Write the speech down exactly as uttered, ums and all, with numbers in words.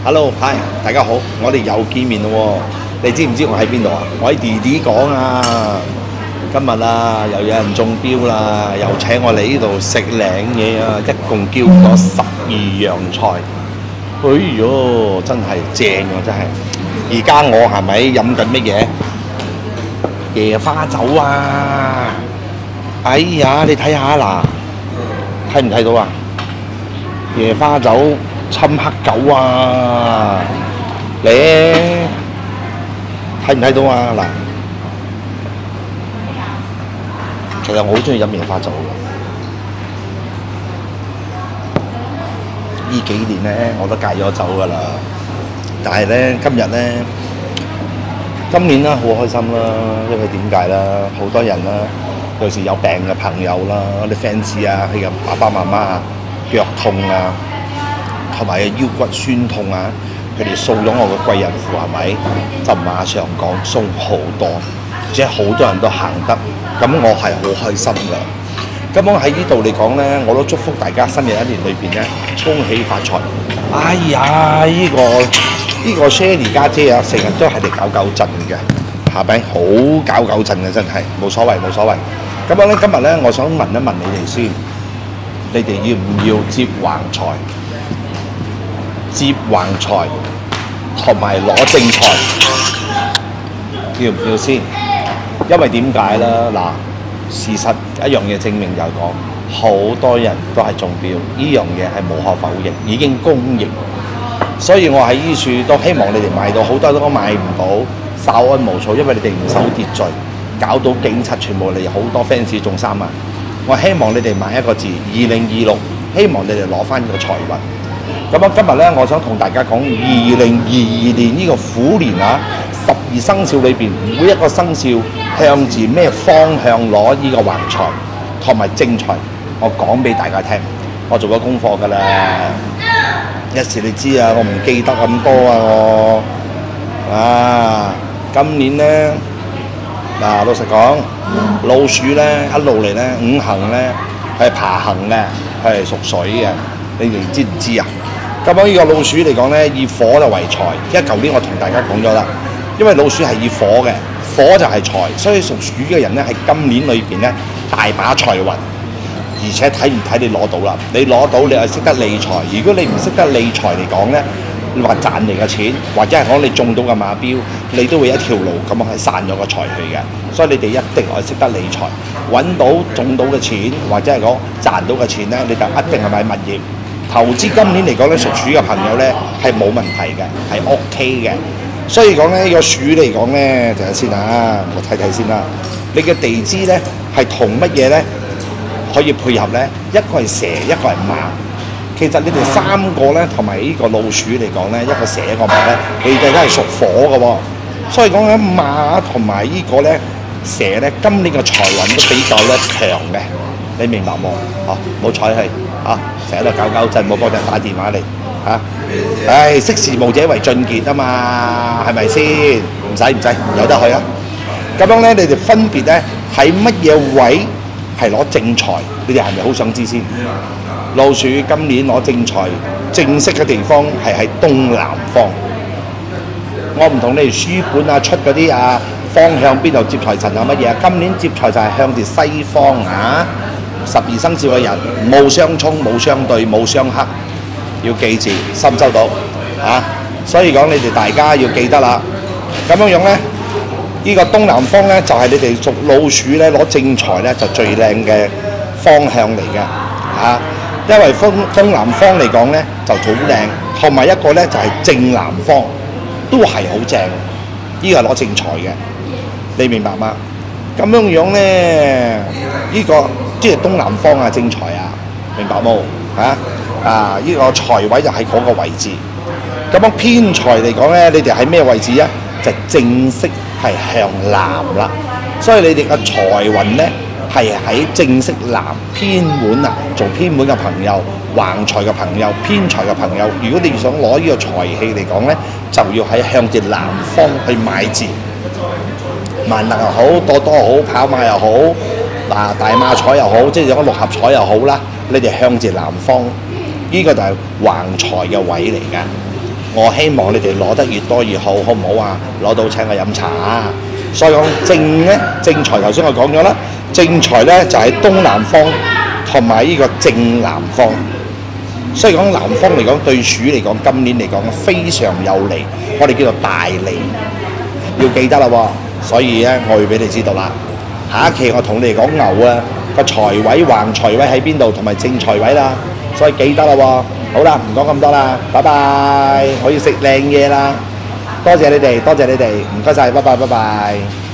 Hello，嗨，大家好，我哋又見面咯喎。你知唔知我喺邊度啊？我喺弟弟講啊。今日啊，又有人中標啦，又請我嚟呢度食靚嘢啊！一共叫咗十二樣菜。哎呦，真係正啊！真係。而家我係咪飲緊乜嘢？椰花酒啊！哎呀，你睇下嗱，睇唔睇到啊？椰花酒。侵黑狗啊！你睇唔睇到啊？嗱，其實我好中意飲椰花酒嘅。呢幾年咧，我都戒咗酒㗎啦。但係咧，今日咧，今年啦，好開心啦，因為點解啦？好多人啦，有時有病嘅朋友啦，我啲 fans 啊，佢嘅爸爸媽媽啊，腳痛啊。同埋腰骨酸痛啊！佢哋掃咗我個貴人符係咪？就馬上講鬆好多，而且好多人都行得，咁我係好開心㗎。咁我喺呢度嚟講咧，我都祝福大家新嘅一年裏邊咧，恭喜發財。哎呀，呢、這個呢、這個 Shelly 家姐啊，成日都係嚟搞搞震嘅，係咪？好搞搞震嘅真係，冇所謂冇所謂。咁樣咧，今日咧，我想問一問你哋先，你哋要唔要接橫財？接橫財同埋攞正財，要唔要先？因為點解咧？嗱，事實一樣嘢證明就係講，好多人都係中標，呢樣嘢係無可否認，已經公認。所以我喺呢處都希望你哋買到，好多都買唔到，稍安毋躁，因為你哋唔守秩序，搞到警察全部嚟，好多 fans 中三萬。我希望你哋買一個字，二零二六，希望你哋攞翻個財運。咁啊，今日咧，我想同大家講二零二二年呢個虎年啊，十二生肖裏邊每一個生肖向住咩方向攞呢個橫財同埋正財，我講俾大家聽。我做咗功課㗎啦，一時你知啊，我唔記得咁多啊，我啊，今年咧嗱，老實講，老鼠咧一路嚟咧五行咧係爬行嘅，係屬水嘅，你哋知唔知啊？咁樣呢個老鼠嚟講咧，以火就為財。因為舊年我同大家講咗啦，因為老鼠係以火嘅，火就係財，所以屬鼠嘅人咧喺今年裏邊咧大把財運，而且睇唔睇你攞到啦？你攞到你係識得理財，如果你唔識得理財嚟講咧，你話賺嚟嘅錢，或者係講你中到嘅馬標，你都會一條路咁樣係散咗個財去嘅。所以你哋一定係識得理財，揾到中到嘅錢，或者係講賺到嘅錢咧，你就一定係買物業。投資今年嚟講咧，屬鼠嘅朋友咧係冇問題嘅，係 OK 嘅。所以講咧，呢個鼠嚟講咧，就係先啊，我睇睇先啦。你嘅地支咧係同乜嘢咧可以配合咧？一個係蛇，一個係馬。其實你哋三個咧，同埋呢個老鼠嚟講咧，一個蛇一個馬咧，你哋都係屬火嘅喎。所以講緊馬同埋呢個咧蛇咧，今年嘅財運都比較咧強嘅。你明白冇？哦，冇睬氣啊！成日都搞搞震，冇幫人打電話嚟嚇。唉，識時務者為俊傑啊嘛，係咪先？唔使唔使，由得去啊！咁樣咧，你哋分別咧喺乜嘢位係攞正財？你哋係咪好想知先？老鼠今年攞正財正式嘅地方係喺東南方。我唔同你哋書本啊出嗰啲啊方向邊度接財神有乜嘢？今年接財就係向住西方啊！十二生肖嘅人冇相沖、冇相對、冇相克，要記住，收唔收到啊？所以講你哋大家要記得啦。咁樣樣咧，呢、呢個東南方咧就係、係、你哋屬老鼠咧攞正財咧就最靚嘅方向嚟嘅啊！因為東東南方嚟講咧就好靚，同埋一個咧就係、係、正南方都係好正，呢個係攞正財嘅，你明白嗎？咁樣樣咧，呢、呢個。即係東南方啊，正財啊，明白冇？嚇啊！呢、這個財位就喺嗰個位置。咁樣偏財嚟講咧，你哋喺咩位置啊？就正式係向南啦。所以你哋嘅財運咧係喺正式南偏門啊。做偏門嘅朋友、橫財嘅朋友、偏財嘅朋友，如果你想攞呢個財氣嚟講咧，就要喺向住南方去買字。萬能又好，多多好，跑馬又好。嗱，大馬彩又好，即係有個六合彩又好啦，你哋向住南方，呢、這個就係橫財嘅位嚟㗎。 我希望你哋攞得越多越好，好唔好啊？攞到請我飲茶。所以講正咧，正財頭先我講咗啦，正財咧就喺東南方同埋呢個正南方。所以講南方嚟講對鼠嚟講，今年嚟講非常有利，我哋叫做大利，要記得啦喎。所以咧，我會俾你知道啦。下一期我同你哋講牛啊個財位橫財位喺邊度，同埋正財位啦，所以記得啦喎。好啦，唔講咁多啦，拜拜，我要食靚嘢啦。多謝你哋，多謝你哋，唔該晒，拜拜，拜拜。